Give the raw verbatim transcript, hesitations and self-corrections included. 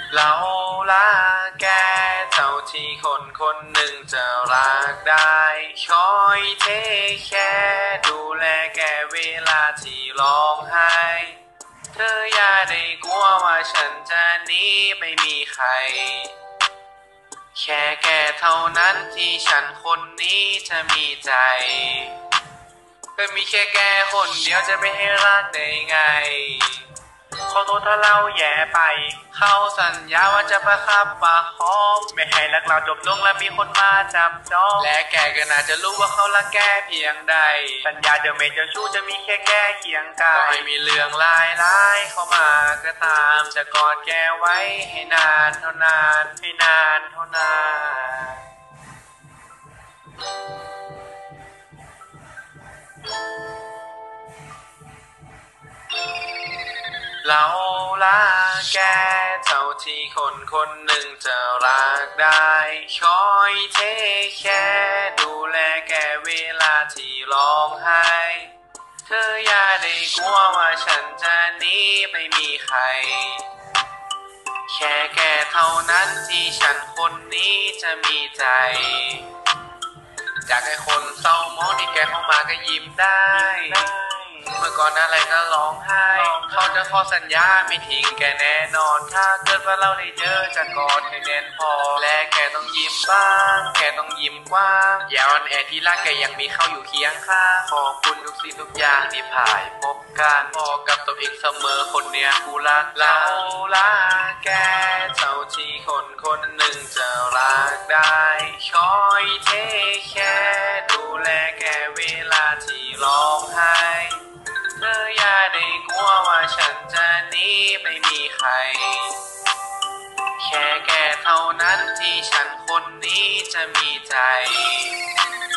เราละแกเท่าที่คนคนหนึ่งจะรักได้คอยเทแค่ดูแลแกเวลาที่ร้องไห้เธออย่าได้กลัวว่าฉันจะหนีไม่มีใครแค่แกเท่านั้นที่ฉันคนนี้จะมีใจก็มีแค่แกคนเดียวจะไม่ให้รักได้ไงขอโทษถ้าเราแย่ไปเขาสัญญาว่าจะประคับประคองไม่ให้รักเราจบลงและมีคนมาจับจองและแกก็น่าจะรู้ว่าเขารักแกเพียงใดสัญญาเดิมไม่เจ้าชู้จะมีแค่แกเคียงกายก็ให้มีเรื่องร้ายร้ายเข้ามาก็ตามจะกอดแกไว้ให้นานเท่านานให้นานเท่านานเราละแกเท่าที่คนคนหนึ่งจะรักได้คอยเทแค่ดูแลแกเวลาที่ร้องไห้เธออย่าได้กลัวว่าฉันจะหนีไม่มีใครแค่แกเท่านั้นที่ฉันคนนี้จะมีใจอยากให้คนเศร้ามองที่แกเข้ามาก็ยิ้มได้เมื่อก่อนอะไรก็ร้องไห้เขาจะขอสัญญาไม่ทิ้งแกแน่นอนถ้าเกิดว่าเราได้เจอจะกอดให้แน่นพอและแกต้องยิ้มบ้างแกต้องยิ้มกว้างอย่าอ่อนแอที่รักแกยังมีเขาอยู่เคียงข้างขอบคุณทุกสิ่งทุกอย่างที่ผ่านพบกันบอกกับตัวเองเสมอคนเนี้ยกูรักเราละแกเท่าที่คนคนหนึ่งจะรักได้คอยเทแค่ดูแลแกเวลาที่ร้องไห้เธออย่าได้กลัวว่าฉันจะหนีไม่มีใครแค่แกเท่านั้นที่ฉันคนนี้จะมีใจ